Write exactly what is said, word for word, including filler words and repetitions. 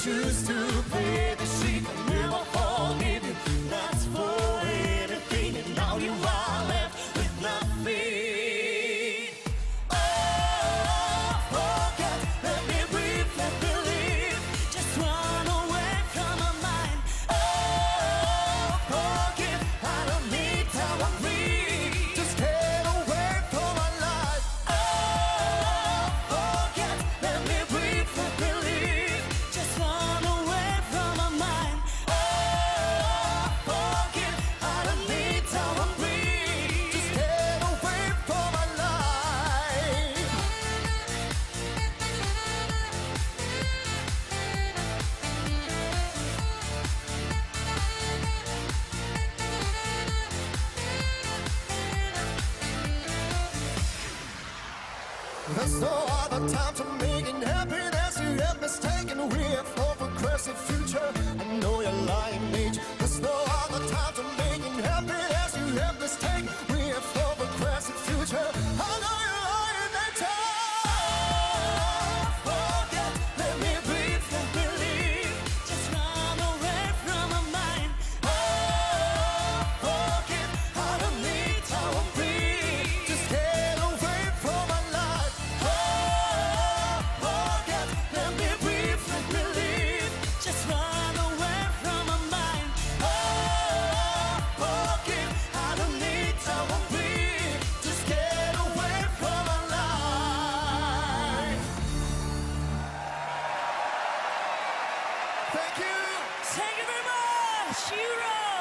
choose to play the sheep and never forgive you. That's for anything, and now you are left with nothing. Oh, forget, let me breathe, let me live. Just run away from my mind. Oh, forgive, I don't need time, I'm free. Just get away from my life. Oh, forget, let me breathe, let me live. Just run away from my mind. Oh, forgive, I don't need time, I'm free. Just get away from my life. There's no other time to make it happiness you have mistaken. We have no progressive future. I know you're lying, mate. There's no other time to make it happiness you have mistaken. We have no progressive future. I know you're lying, nature. Forget, let me breathe, let me live. Just run away from my mind. Oh, forget, I don't need time, I'm free. Just get away from my life. Oh, forget, let me breathe, let me live. Just run away from my mind. Oh, forget, I don't need time, I'm free. Just get away from my life. Thank you. Thank you very much, Hero.